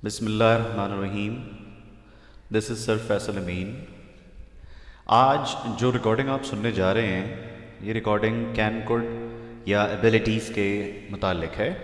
بسم اللہ الرحمن الرحیم. دس از سر فیصل امین. آج جو ریکارڈنگ آپ سننے جا رہے ہیں یہ ریکارڈنگ کین کوڈ یا ایبیلٹیز کے متعلق ہے.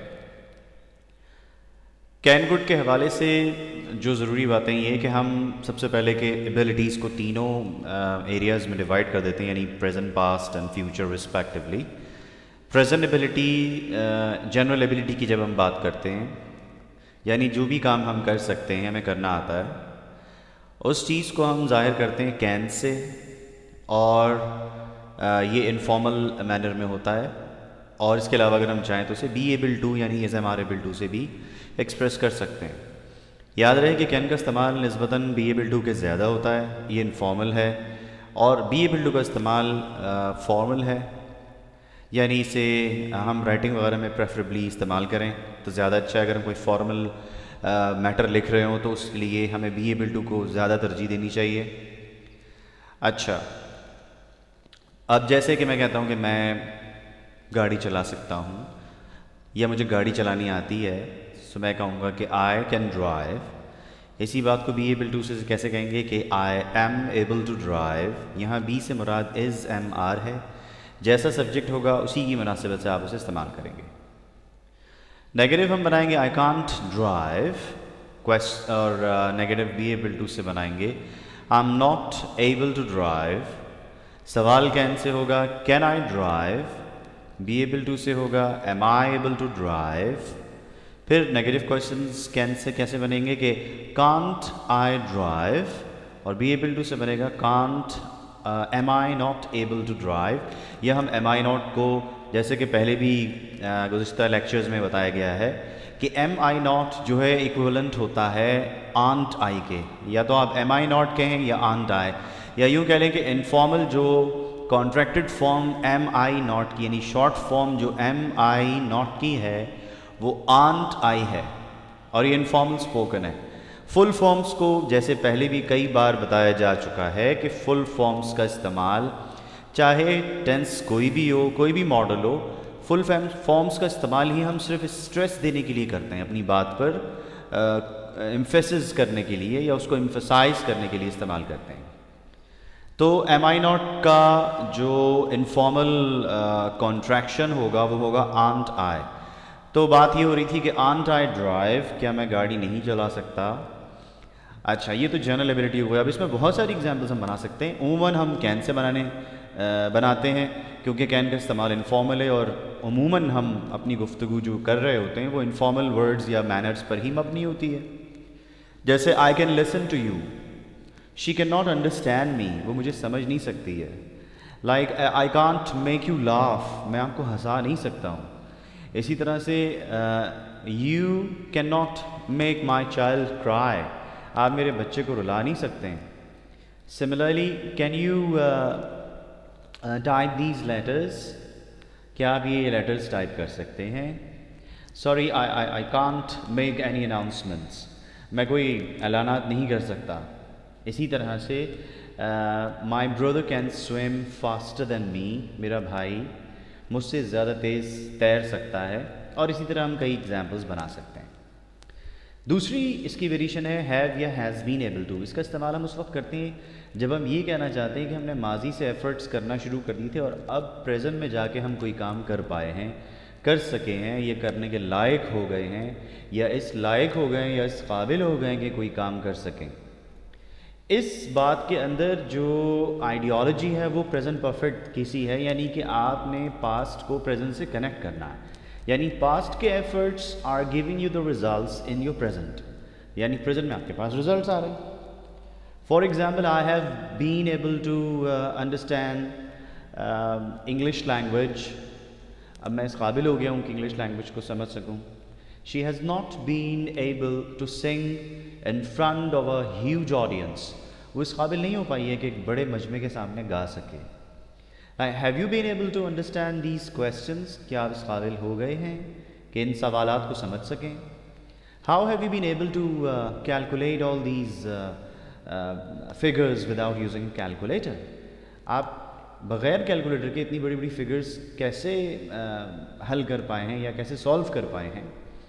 کین کوڈ کے حوالے سے جو ضروری باتیں یہ کہ ہم سب سے پہلے کہ ایبیلٹیز کو تینوں ایریاز میں ڈیوائڈ کر دیتے ہیں، یعنی present, past and future respectively. Present ability, general ability کی جب ہم بات کرتے ہیں، یعنی جو بھی کام ہم کر سکتے ہیں، ہمیں کرنا آتا ہے، اس چیز کو ہم ظاہر کرتے ہیں کین سے، اور یہ انفارمل مینر میں ہوتا ہے. اور اس کے علاوہ اگر ہم چاہیں تو اسے بی ایبل ٹو یعنی is am are able to سے بھی ایکسپریس کر سکتے ہیں. یاد رہے کہ کین کا استعمال نسبتاً بی ایبل ٹو کے زیادہ ہوتا ہے، یہ انفارمل ہے، اور بی ایبل ٹو کا استعمال فارمل ہے، یعنی اسے ہم رائٹنگ وغیرہ میں پریفریبلی استعمال کریں تو زیادہ اچھا ہے. اگر ہم کوئی فارمل میٹر لکھ رہے ہوں تو اس کے لیے ہمیں بی ایبل ٹو کو زیادہ ترجیح دینی چاہیے. اچھا، اب جیسے کہ میں کہتا ہوں کہ میں گاڑی چلا سکتا ہوں یا مجھے گاڑی چلانی آتی ہے، تو میں کہوں گا کہ آئی کین ڈرائیو. اسی بات کو بی ایبل ٹو سے کیسے کہیں گے کہ I am able to drive. یہاں بی سے مراد از ایم آر ہے، جیسا سبجیکٹ ہوگا اسی کی مناسبت سے آپ اسے استعمال کریں گے. نیگیٹو ہم بنائیں گے آئی کانٹ ڈرائیو، اور نیگیٹو بی ایبل ٹو سے بنائیں گے I am not able to drive. سوال کین سے ہوگا can I drive, be able to سے ہوگا am I able to drive. پھر نیگیٹو کوشچنز کین سے کیسے بنیں گے کہ کانٹ آئی ڈرائیو، اور بی ایبل ٹو سے بنے گا can't am I not able to drive. یہ ہم ایم آئی ناٹ کو، جیسے کہ پہلے بھی گزشتہ لیکچرز میں بتایا گیا ہے کہ ایم آئی ناٹ جو ہے ایکویولنٹ ہوتا ہے آنٹ آئی کے. یا تو آپ ایم آئی ناٹ کہیں یا آنٹ آئی، یا یوں کہہ لیں کہ انفارمل جو contracted form am I not کی، یعنی شارٹ فارم جو ایم آئی ناٹ کی ہے وہ آنٹ آئی ہے، اور یہ انفارمل اسپوکن ہے. فل فارمز کو جیسے پہلے بھی کئی بار بتایا جا چکا ہے کہ فل فارمز کا استعمال چاہے ٹینس کوئی بھی ہو، کوئی بھی ماڈل ہو، فل فارمز کا استعمال ہی ہم صرف اسٹریس دینے کے لیے کرتے ہیں، اپنی بات پر ایمفیسس کرنے کے لیے یا اس کو ایمفسائز کرنے کے لیے استعمال کرتے ہیں. تو ایم آئی ناٹ کا جو انفارمل کانٹریکشن ہوگا وہ ہوگا آنٹ آئی. تو بات یہ ہو رہی تھی کہ آنٹ آئی ڈرائیو، کیا میں گاڑی نہیں چلا سکتا. اچھا، یہ تو جنرل ایبیلٹی ہو گیا. اب اس میں بہت ساری ایگزامپلس ہم بنا سکتے ہیں. عموماً ہم کین سے بناتے ہیں کیونکہ کین کا استعمال انفارمل ہے، اور عموماً ہم اپنی گفتگو جو کر رہے ہوتے ہیں وہ انفارمل ورڈز یا مینرز پر ہی مبنی ہوتی ہے. جیسے I can listen to you, she can not understand me, وہ مجھے سمجھ نہیں سکتی ہے. Like I can't make you laugh, میں آپ کو ہنسا نہیں سکتا ہوں. اسی طرح سے you can not make my child cry, آپ میرے بچے کو رلا نہیں سکتے ہیں. Similarly can you type these letters, کیا آپ یہ لیٹرز ٹائپ کر سکتے ہیں. Sorry I can't make any announcements, میں کوئی اعلانات نہیں کر سکتا. اسی طرح سے my brother can swim faster than me, میرا بھائی مجھ سے زیادہ تیز تیر سکتا ہے. اور اسی طرح ہم کئی ایگزامپلس بنا سکتے ہیں. دوسری اس کی ویریشن ہے ہیو یا ہیز بین ایبل ٹو. اس کا استعمال ہم اس وقت کرتے ہیں جب ہم یہ کہنا چاہتے ہیں کہ ہم نے ماضی سے ایفرٹس کرنا شروع کر دی تھے اور اب پریزنٹ میں جا کے ہم کوئی کام کر پائے ہیں، کر سکے ہیں، یہ کرنے کے لائق ہو گئے ہیں، یا اس لائق ہو گئے ہیں، یا اس قابل ہو گئے ہیں کہ کوئی کام کر سکیں. اس بات کے اندر جو آئیڈیالوجی ہے وہ پریزنٹ پرفیکٹ کسی ہے، یعنی کہ آپ نے پاسٹ کو پریزنٹ سے کنیکٹ کرنا ہے. یعنی پاسٹ کے efforts are giving you the results in your present, یعنی پریزنٹ میں آپ کے پاس ریزلٹس آ رہے ہیں. For example I have been able to understand English language, اب میں اس قابل ہو گیا ہوں کہ انگلش لینگویج کو سمجھ سکوں. She has not been able to sing in front of a huge audience, وہ اس قابل نہیں ہو پائی ہے کہ ایک بڑے مجمع کے سامنے گا سکے. Have you been able to understand these questions, کیا آپ اس قابل ہو گئے ہیں کہ ان سوالات کو سمجھ سکیں. How have you been able to calculate all these figures without using calculator, آپ بغیر کیلکولیٹر کے اتنی بڑی بڑی فگرز کیسے حل کر پائے ہیں یا کیسے سولو کر پائے ہیں.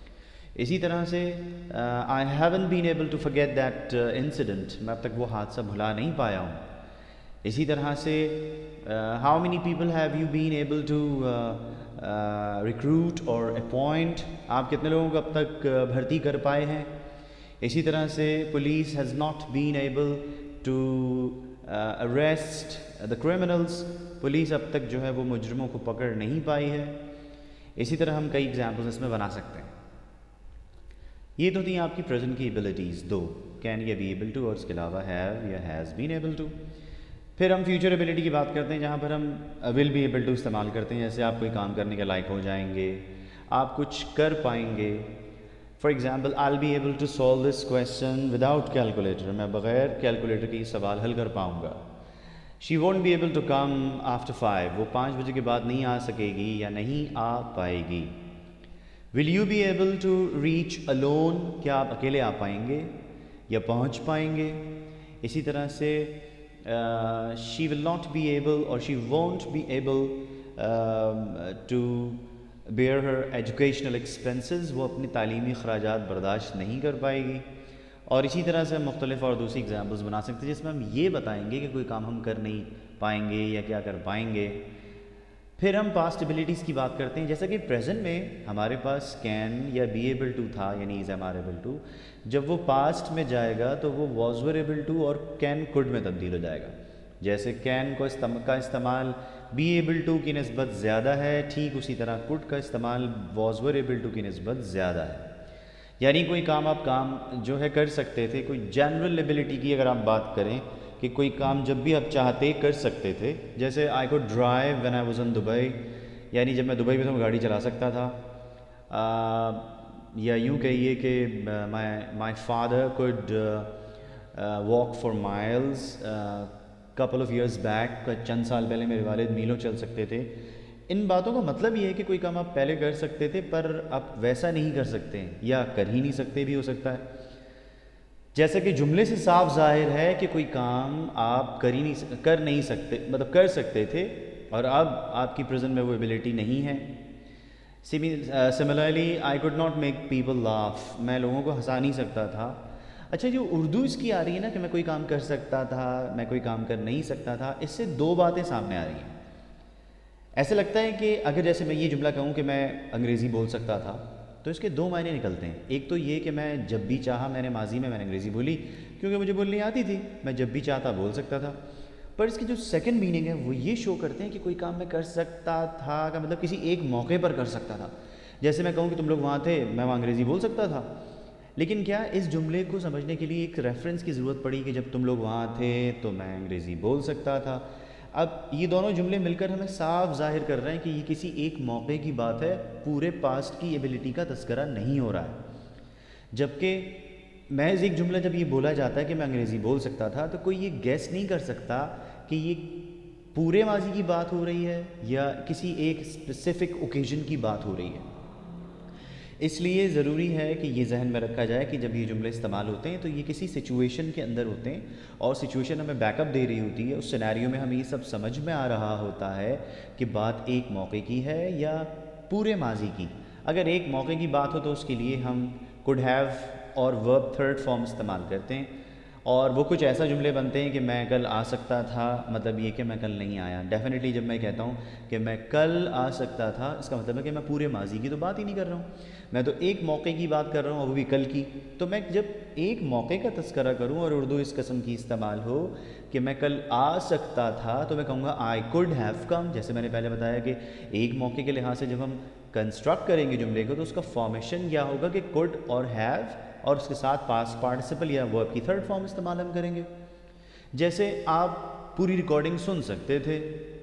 اسی طرح سے I haven't been able to forget that incident, میں اب تک وہ حادثہ بھلا نہیں پایا ہوں. اسی طرح سے how many people have you been able to recruit اور اپوائنٹ، آپ کتنے لوگوں کو اب تک بھرتی کر پائے ہیں. اسی طرح سے police has not been able to arrest the criminals, police اب تک جو ہے وہ مجرموں کو پکڑ نہیں پائی ہے. اسی طرح ہم کئی ایگزامپلز اس میں بنا سکتے ہیں. یہ تو تھیں آپ کی پریزنٹ کی ایبلٹیز دو، کین یا بی ایبل ٹو، اور اس کے علاوہ ہیو یا ہیز بین ایبل ٹو. پھر ہم فیوچر ایبلٹی کی بات کرتے ہیں جہاں پر ہم ول بی ایبل ٹو استعمال کرتے ہیں. جیسے آپ کوئی کام کرنے کے لائق ہو جائیں گے، آپ کچھ کر پائیں گے. For example I be able to solve this question without calculator, میں بغیر کیلکولیٹر کے یہ سوال حل کر پاؤں گا. She won't be able to come after 5، وہ 5 بجے کے بعد نہیں آ سکے گی یا نہیں آ پائے گی. Will you be able to reach alone, کیا آپ اکیلے آ پائیں گے یا پہنچ پائیں گے. اسی طرح سے she will not be able اور she won't be able to bear her educational expenses, وہ اپنی تعلیمی اخراجات برداشت نہیں کر پائے گی. اور اسی طرح سے ہم مختلف اور دوسری ایگزامپلز بنا سکتے ہیں جس میں ہم یہ بتائیں گے کہ کوئی کام ہم کر نہیں پائیں گے یا کیا کر پائیں گے. پھر ہم پاسٹ ایبلٹیز کی بات کرتے ہیں. جیسا کہ پریزنٹ میں ہمارے پاس کین یا بی ایبل ٹو تھا یعنی is am are able to, جب وہ پاسٹ میں جائے گا تو وہ واز ور ایبل ٹو اور کین کوڈ میں تبدیل ہو جائے گا. جیسے کین کا استعمال بی ایبل ٹو کی نسبت زیادہ ہے، ٹھیک اسی طرح کوڈ کا استعمال واز ور ایبل ٹو کی نسبت زیادہ ہے. یعنی کوئی کام آپ جو ہے کر سکتے تھے. کوئی جنرل ایبلٹی کی اگر آپ بات کریں کہ کوئی کام جب بھی آپ چاہتے کر سکتے تھے، جیسے I could drive when I was in Dubai, یعنی جب میں دبئی میں تھا میں گاڑی چلا سکتا تھا. یا یوں کہیے کہ my father could walk for miles couple of years back, چند سال پہلے میرے والد میلوں چل سکتے تھے. ان باتوں کا مطلب یہ ہے کہ کوئی کام آپ پہلے کر سکتے تھے پر آپ ویسا نہیں کر سکتے یا کر ہی نہیں سکتے بھی ہو سکتا ہے. جیسا کہ جملے سے صاف ظاہر ہے کہ کوئی کام آپ کر نہیں سکتے، مطلب کر سکتے تھے اور اب آپ کی پریزنٹ میں وہ ایبلٹی نہیں ہے. Similarly I could not make people laugh, میں لوگوں کو ہنسا نہیں سکتا تھا. اچھا جو اردو اس کی آ رہی ہے نا کہ میں کوئی کام کر سکتا تھا، میں کوئی کام کر نہیں سکتا تھا، اس سے دو باتیں سامنے آ رہی ہیں. ایسے لگتا ہے کہ اگر جیسے میں یہ جملہ کہوں کہ میں انگریزی بول سکتا تھا تو اس کے دو معنی نکلتے ہیں. ایک تو یہ کہ میں جب بھی چاہا میں نے ماضی میں نے انگریزی بولی کیونکہ مجھے بولنی آتی تھی، میں جب بھی چاہتا بول سکتا تھا. پر اس کی جو سیکنڈ میننگ ہے وہ یہ شو کرتے ہیں کہ کوئی کام میں کر سکتا تھا کا مطلب کسی ایک موقع پر کر سکتا تھا. جیسے میں کہوں کہ تم لوگ وہاں تھے، میں وہاں انگریزی بول سکتا تھا، لیکن کیا اس جملے کو سمجھنے کے لیے ایک ریفرنس کی ضرورت پڑی کہ جب تم لوگ وہاں تھے تو میں انگریزی بول سکتا تھا. اب یہ دونوں جملے مل کر ہمیں صاف ظاہر کر رہے ہیں کہ یہ کسی ایک موقع کی بات ہے، پورے پاسٹ کی ایبلٹی کا تذکرہ نہیں ہو رہا ہے. جبکہ محض ایک جملہ جب یہ بولا جاتا ہے کہ میں انگریزی بول سکتا تھا تو کوئی یہ گیس نہیں کر سکتا کہ یہ پورے ماضی کی بات ہو رہی ہے یا کسی ایک اسپیسیفک اوکیزن کی بات ہو رہی ہے. اس لیے ضروری ہے کہ یہ ذہن میں رکھا جائے کہ جب یہ جملے استعمال ہوتے ہیں تو یہ کسی سچویشن کے اندر ہوتے ہیں اور سچویشن ہمیں بیک اپ دے رہی ہوتی ہے. اس سینیریو میں ہمیں یہ سب سمجھ میں آ رہا ہوتا ہے کہ بات ایک موقع کی ہے یا پورے ماضی کی. اگر ایک موقع کی بات ہو تو اس کے لیے ہم کوڈ ہیو اور ورب تھرڈ فارم استعمال کرتے ہیں اور وہ کچھ ایسا جملے بنتے ہیں کہ میں کل آ سکتا تھا، مطلب یہ کہ میں کل نہیں آیا. ڈیفینیٹلی جب میں کہتا ہوں کہ میں کل آ سکتا تھا اس کا مطلب ہے کہ میں پورے ماضی کی تو بات ہی نہیں کر رہا ہوں، میں تو ایک موقع کی بات کر رہا ہوں اور وہ بھی کل کی. تو میں جب ایک موقع کا تذکرہ کروں اور اردو اس قسم کی استعمال ہو کہ میں کل آ سکتا تھا تو میں کہوں گا آئی کوڈ ہیو کم. جیسے میں نے پہلے بتایا کہ ایک موقع کے لحاظ سے جب ہم کنسٹرکٹ کریں گے جملے کو تو اس کا فارمیشن کیا ہوگا کہ کوڈ اور ہیو اور اس کے ساتھ پاسٹ پارٹیسپل یا ورب کی تھرڈ فارم استعمال ہم کریں گے. جیسے آپ پوری ریکارڈنگ سن سکتے تھے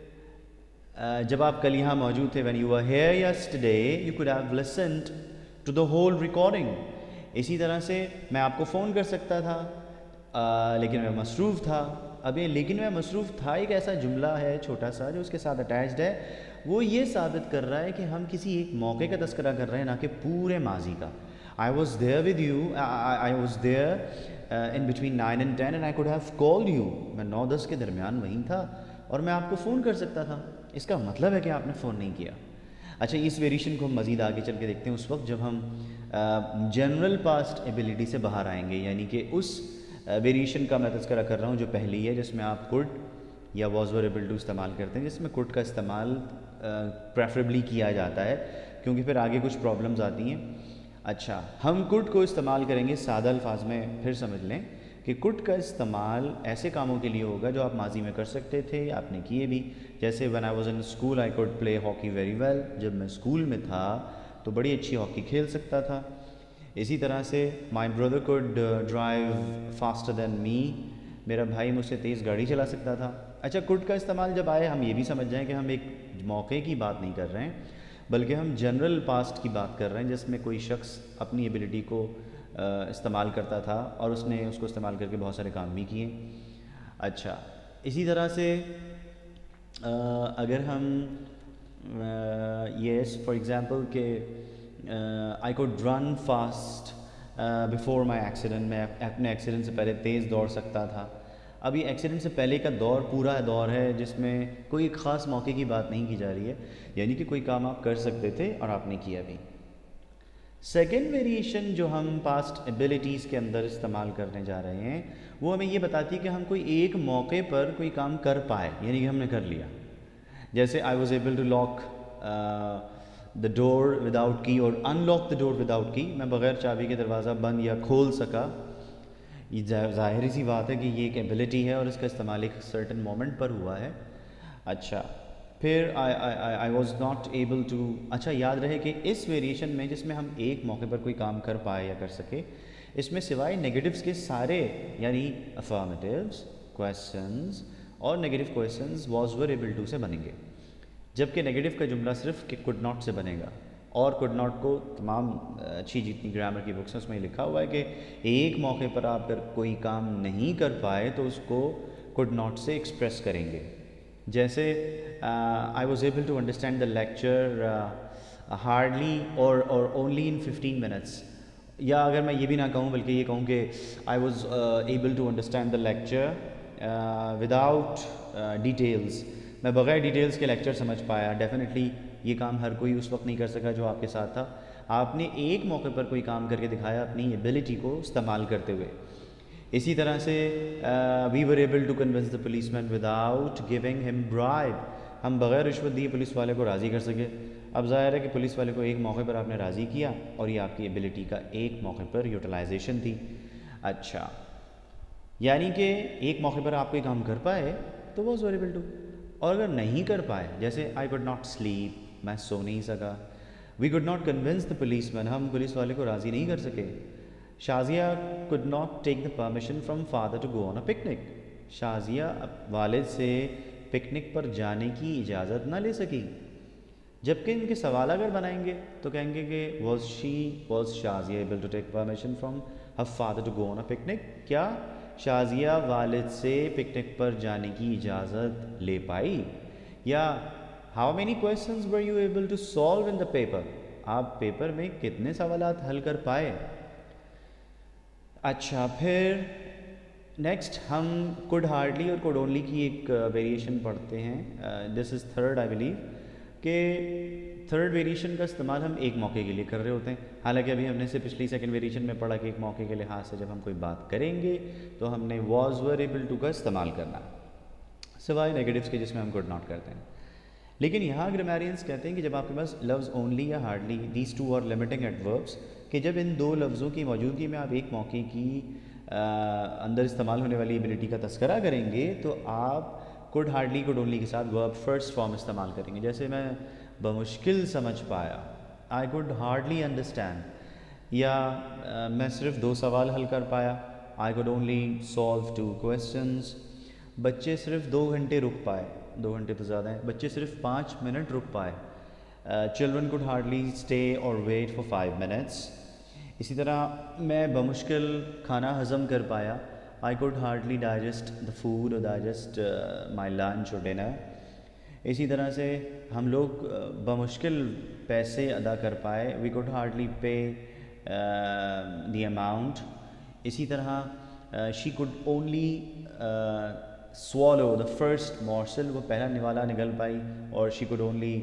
جب آپ کل یہاں موجود تھے. when you were here yesterday you could have listened to the whole recording. اسی طرح سے میں آپ کو فون کر سکتا تھا لیکن میں مصروف تھا. اب یہ لیکن میں مصروف تھا ایک ایسا جملہ ہے چھوٹا سا جو اس کے ساتھ اٹیچڈ ہے، وہ یہ ثابت کر رہا ہے کہ ہم کسی ایک موقع کا تذکرہ کر رہے ہیں نہ کہ پورے ماضی کا. I was there with you, I was there in between 9 and 10 and I could have called you. میں 9-10 کے درمیان وہیں تھا اور میں آپ کو فون کر سکتا تھا. اس کا مطلب ہے کہ آپ نے فون نہیں کیا. اچھا اس ویریشن کو ہم مزید آگے چل کے دیکھتے ہیں اس وقت جب ہم جنرل پاسٹ ایبیلٹی سے باہر آئیں گے، یعنی کہ اس ویریشن کا میں تذکرہ کر رہا ہوں جو پہلی ہے، جس میں آپ کوڈ یا واز ور ایبل ٹو استعمال کرتے ہیں، جس میں کوڈ کا استعمال پریفریبلی کیا جاتا ہے کیونکہ پھر آگے کچھ پرابلمز آتی ہیں۔ اچھا ہم کوڈ کو استعمال کریں گے، سادہ الفاظ میں پھر سمجھ لیں کہ کوڈ کا استعمال ایسے کاموں کے لیے ہوگا جو آپ ماضی میں کر سکتے تھے، آپ نے کیے بھی، جیسے when I was in school I could play hockey very well، جب میں اسکول میں تھا تو بڑی اچھی ہاکی کھیل سکتا تھا۔ اسی طرح سے my brother could drive faster than me، میرا بھائی مجھ سے تیز گاڑی چلا سکتا تھا۔ اچھا کوڈ کا استعمال جب آئے ہم یہ بھی سمجھ جائیں کہ ہم ایک موقع کی بات نہیں کر رہے ہیں بلکہ ہم جنرل پاسٹ کی بات کر رہے ہیں، جس میں کوئی شخص اپنی ایبیلٹی کو استعمال کرتا تھا اور اس نے اس کو استعمال کر کے بہت سارے کام بھی کیے۔ اچھا اسی طرح سے اگر ہم یس فار ایگزامپل کہ I could run fast before my accident, میں اپنے ایکسیڈنٹ سے پہلے تیز دوڑ سکتا تھا۔ اب یہ ایکسیڈنٹ سے پہلے کا دور پورا دور ہے جس میں کوئی ایک خاص موقع کی بات نہیں کی جا رہی ہے، یعنی کہ کوئی کام آپ کر سکتے تھے اور آپ نے کیا بھی۔ سیکنڈ ویریشن جو ہم پاسٹ ایبیلٹیز کے اندر استعمال کرنے جا رہے ہیں وہ ہمیں یہ بتاتی ہے کہ ہم کوئی ایک موقع پر کوئی کام کر پائے، یعنی کہ ہم نے کر لیا۔ جیسے I was able to lock the door without key اور in log the door without کی، میں بغیر چابی کے دروازہ بند یا کھول سکا۔ یہ ظاہری سی بات ہے کہ یہ ایک ایبیلٹی ہے اور اس کا استعمال ایک سرٹن مومنٹ پر ہوا ہے۔ اچھا پھر I was not able to, اچھا یاد رہے کہ اس ویریشن میں جس میں ہم ایک موقع پر کوئی کام کر پائے یا کر سکے، اس میں سوائے نیگیٹوز کے سارے یعنی افرمیٹیوز کویسچنز اور negative questions was were able to سے بنیں گے، جبکہ نیگیٹو کا جملہ صرف کہ کوڈ ناٹ سے بنے گا۔ اور کوڈ ناٹ کو تمام اچھی جتنی گرامر کی بکس ہیں اس میں لکھا ہوا ہے کہ ایک موقع پر آپ اگر کوئی کام نہیں کر پائے تو اس کو کوڈ ناٹ سے ایکسپریس کریں گے۔ جیسے I was able to understand the lecture hardly اور اونلی ان 15 منٹس، یا اگر میں یہ بھی نہ کہوں بلکہ یہ کہوں کہ I was able to understand the lecture without details, میں بغیر ڈیٹیلز کے لیکچر سمجھ پایا۔ ڈیفینیٹلی یہ کام ہر کوئی اس وقت نہیں کر سکا جو آپ کے ساتھ تھا، آپ نے ایک موقع پر کوئی کام کر کے دکھایا اپنی ایبیلٹی کو استعمال کرتے ہوئے۔ اسی طرح سے we were able to convince the policeman without giving him bribe, ہم بغیر رشوت دیے پولیس والے کو راضی کر سکے۔ اب ظاہر ہے کہ پولیس والے کو ایک موقع پر آپ نے راضی کیا اور یہ آپ کی ایبیلٹی کا ایک موقع پر یوٹیلائزیشن تھی۔ اچھا یعنی کہ ایک موقع پر آپ کوئی کام کر پائے تو واز ور ایبل ٹو، اور اگر نہیں کر پائے جیسے آئی کوڈ ناٹ سلیپ، میں سو نہیں سکا۔ We could not convince the policeman, ہم پولیس والے کو راضی نہیں کر سکے۔ Shazia could not take the permission from father to go on a picnic، Shazia والد سے پکنک پر جانے کی اجازت نہ لے سکی، جبکہ ان کے سوال اگر بنائیں گے تو کہیں گے کہ was Shazia able to take permission from her father to go on a picnic، کیا شازیہ والد سے پکنک پر جانے کی اجازت لے پائی، یا how many questions were you able to solve in the paper، آپ پیپر میں کتنے سوالات حل کر پائے۔ اچھا پھر نیکسٹ ہم کوڈ ہارڈلی اور کوڈ اونلی کی ایک ویریشن پڑھتے ہیں، this is third I believe, کہ تھرڈ ویریشن کا استعمال ہم ایک موقع کے لیے کر رہے ہوتے ہیں، حالانکہ ابھی ہم نے سے پچھلی سیکنڈ ویریشن میں پڑھا کہ ایک موقع کے لحاظ سے جب ہم کوئی بات کریں گے تو ہم نے واز ور ایبل ٹو کا استعمال کرنا سوائے نیگیٹوز کے جس میں ہم کوڈ ناٹ کرتے ہیں۔ لیکن یہاں گرامیرینس کہتے ہیں کہ جب آپ کے پاس لفظ اونلی یا hardly these two are limiting adverbs, کہ جب ان دو لفظوں کی موجودگی میں آپ ایک موقع کی اندر استعمال ہونے والی ایبیلٹی کا تذکرہ کریں گے تو آپ کوڈ ہارڈلی کوڈ اونلی کے ساتھ ورب فرسٹ فارم استعمال کریں گے۔ جیسے میں بمشکل سمجھ پایا، آئی کوڈ ہارڈلی انڈرسٹینڈ، یا میں صرف 2 سوال حل کر پایا، I could only solve 2 questions. بچے صرف 2 گھنٹے رک پائے، 2 گھنٹے تو زیادہ ہیں، بچے صرف 5 منٹ رک پائے، چلڈرن کوڈ ہارڈلی اسٹے اور ویٹ فار 5 منٹس۔ اسی طرح میں بمشکل کھانا ہضم کر پایا، I could hardly digest the food اور ڈائجسٹ مائی لنچ اور ڈنر۔ اسی طرح سے ہم لوگ بمشکل پیسے ادا کر پائے، we could hardly pay the amount. اسی طرح she could only swallow the first morsel، وہ پہلا نوالا نگل پائی، اور she could only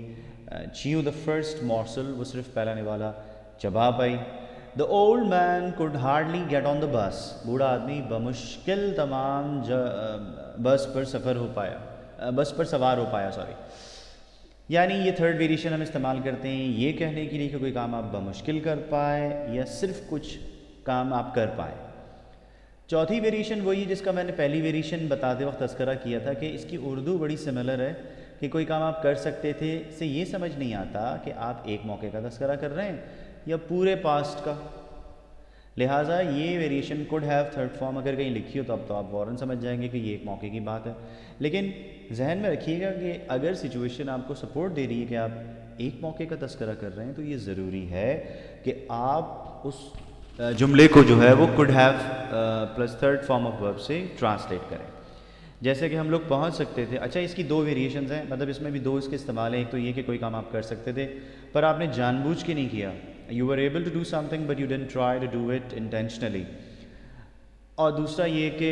chew the first morsel, وہ صرف پہلا نوالا چبا پائی. The old man could hardly get on the bus, بوڑھا آدمی بمشکل تمام بس پر سفر ہو پایا, بس پر سوار ہو پایا, سوری. یعنی یہ تھرڈ ویریشن ہم استعمال کرتے ہیں یہ کہنے کے لیے کہ کوئی کام آپ بمشکل کر پائے یا صرف کچھ کام آپ کر پائے. چوتھی ویریشن وہی جس کا میں نے پہلی ویریشن بتاتے وقت تذکرہ کیا تھا کہ اس کی اردو بڑی سملر ہے, کہ کوئی کام آپ کر سکتے تھے سے یہ سمجھ نہیں آتا کہ آپ ایک موقع کا تذکرہ کر رہے ہیں یا پورے پاسٹ کا. لہٰذا یہ variation could have third form اگر کہیں لکھی ہو تو اب تو آپ فوراً سمجھ جائیں گے کہ یہ ایک موقع کی بات ہے. لیکن ذہن میں رکھیے گا کہ اگر سچویشن آپ کو سپورٹ دے رہی ہے کہ آپ ایک موقع کا تذکرہ کر رہے ہیں تو یہ ضروری ہے کہ آپ اس جملے کو جو ہے وہ could have plus third form of verb سے ٹرانسلیٹ کریں. جیسے کہ ہم لوگ پہنچ سکتے تھے, اچھا اس کی دو ویریشنز ہیں, مطلب اس میں بھی دو اس کے استعمال ہیں. ایک تو یہ کہ کوئی کام آپ کر سکتے تھے پر آپ نے جان بوجھ کے نہیں کیا, you were able to do something but you didn't try to do it intentionally. اور دوسرا یہ کہ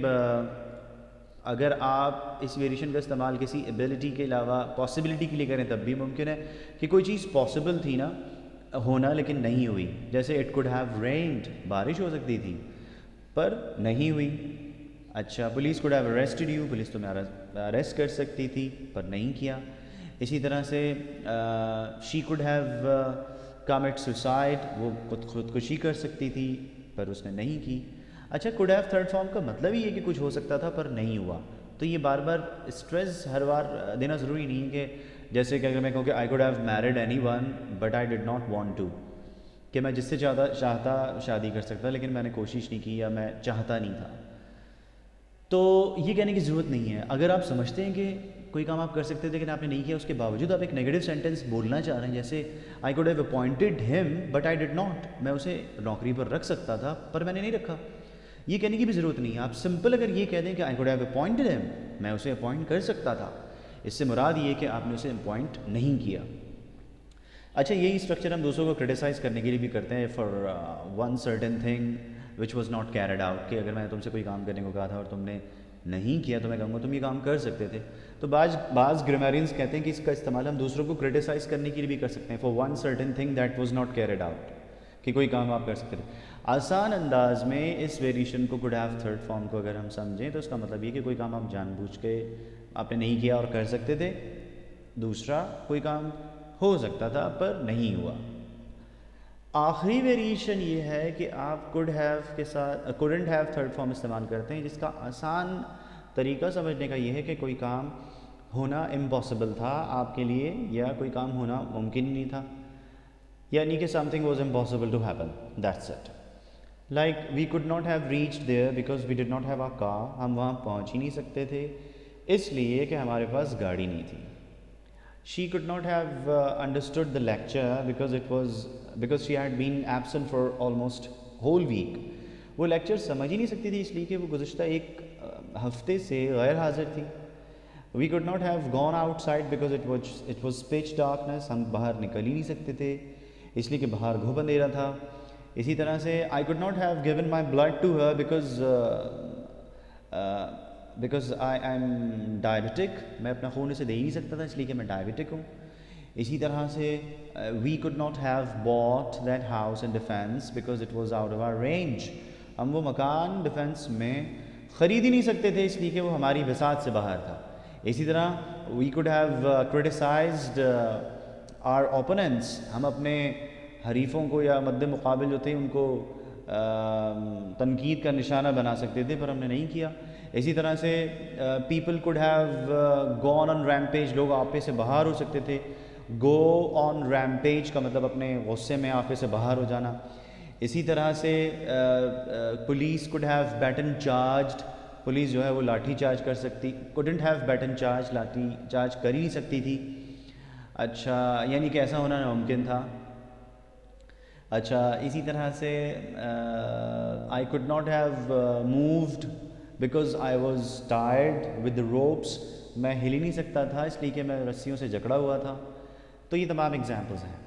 اگر آپ اس ویریشن کا استعمال کسی ایبلٹی کے علاوہ پاسبلٹی کے لیے کریں تب بھی ممکن ہے کہ کوئی چیز پاسبل تھی نا ہونا لیکن نہیں ہوئی. جیسے اٹ کوڈ ہیو رینڈ, بارش ہو سکتی تھی پر نہیں ہوئی. اچھا police could have arrested you, police تمہیں اریسٹ کر سکتی تھی پر نہیں کیا. اسی طرح سے she could have commit suicide, وہ خودکشی کر سکتی تھی پر اس نے نہیں کی. اچھا کوڈ ہیو تھرڈ فارم کا مطلب ہی یہ کہ کچھ ہو سکتا تھا پر نہیں ہوا. تو یہ بار بار اسٹریس ہر بار دینا ضروری نہیں ہے کہ جیسے کہ اگر میں کہوں کہ I could have married anyone but I did not want to, کہ میں جس سے چاہتا شادی کر سکتا لیکن میں نے کوشش نہیں کی یا میں چاہتا نہیں تھا. تو یہ کہنے کی ضرورت نہیں ہے. اگر آپ سمجھتے ہیں کہ کوئی کام آپ کر سکتے تھے لیکن آپ نے نہیں کیا, اس کے باوجود آپ ایک نیگیٹو سینٹینس بولنا چاہ رہے ہیں جیسے I could have appointed him but I did not, میں اسے نوکری پر رکھ سکتا تھا پر میں نے نہیں رکھا, یہ کہنے کی بھی ضرورت نہیں ہے. آپ سمپل اگر یہ کہہ دیں کہ آئی کوڈ ہیو اپوائنٹڈ ہم, میں اسے اپوائنٹ کر سکتا تھا, اس سے مراد یہ کہ آپ نے اسے اپوائنٹ نہیں کیا. اچھا یہی اسٹرکچر ہم دوسروں کو کرٹیسائز کرنے کے لیے بھی کرتے ہیں for one certain thing which was not carried out, کہ اگر میں نے تم سے کوئی کام کرنے کو کہا تھا اور تم نے نہیں کیا تو میں کہوں گا تم یہ کام کر سکتے تھے. تو بعض گرامیرینز کہتے ہیں کہ اس کا استعمال ہم دوسروں کو کرٹیسائز کرنے کے لیے بھی کر سکتے ہیں, for one certain thing that was not carried out, کہ کوئی کام آپ کر سکتے تھے. آسان انداز میں اس ویریشن کو کوڈ ہیو تھرڈ فارم کو اگر ہم سمجھیں تو اس کا مطلب یہ کہ کوئی کام آپ جان بوجھ کے آپ نے نہیں کیا اور کر سکتے تھے, دوسرا کوئی کام ہو سکتا تھا پر نہیں ہوا. آخری ویریشن یہ ہے کہ آپ کوڈ ہیو کے ساتھ کوڈنٹ ہیو تھرڈ فارم استعمال کرتے ہیں, جس کا آسان طریقہ سمجھنے کا یہ ہے کہ کوئی کام ہونا امپاسبل تھا آپ کے لیے یا کوئی کام ہونا ممکن ہی نہیں تھا, یعنی کہ something was impossible to happen, that's it. Like we could not have reached there because we did not have a car, ہم وہاں پہنچ ہی نہیں سکتے تھے اس لیے کہ ہمارے پاس گاڑی نہیں تھی. She could not have understood the lecture because she had been absent for almost whole week. وہ لیکچر سمجھ ہی نہیں سکتی تھی اس لیے کہ وہ گزشتہ ایک ہفتے سے غیر حاضر تھی. We could not have gone outside because it was pitch darkness, ہم باہر نکل ہی نہیں سکتے تھے اس لیے کہ باہر گھوپ اندھیرا تھا. اسی طرح سے I could not have given my blood to her because I am diabetic, میں اپنا خون اسے دے ہی نہیں سکتا تھا اس لیے کہ میں ڈائبیٹک ہوں. اسی طرح سے we could not have bought that house in defense because it was out of our range, ہم وہ مکان ڈیفینس میں خرید ہی نہیں سکتے تھے اس لیے کہ وہ ہماری بساط سے باہر تھا. اسی طرح we could have criticized our opponents, ہم اپنے حریفوں کو یا مد مقابل جو تھے ان کو تنقید کا نشانہ بنا سکتے تھے پر ہم نے نہیں کیا. اسی طرح سے people could have gone on rampage, لوگ آپے سے باہر ہو سکتے تھے. go on rampage کا مطلب اپنے غصے میں آپے سے باہر ہو جانا. اسی طرح سے police could have baton charged, police جو ہے وہ لاٹھی چارج کر سکتی, couldn't have baton charge, لاٹھی چارج کر ہی نہیں سکتی تھی. اچھا یعنی کہ ایسا ہونا ناممکن تھا. اچھا اسی طرح سے I could not have moved because I was tired with the ropes, میں ہل ہی نہیں سکتا تھا اس لیے کہ میں رسیوں سے جکڑا ہوا تھا. تو یہ تمام ایگزامپلز ہیں.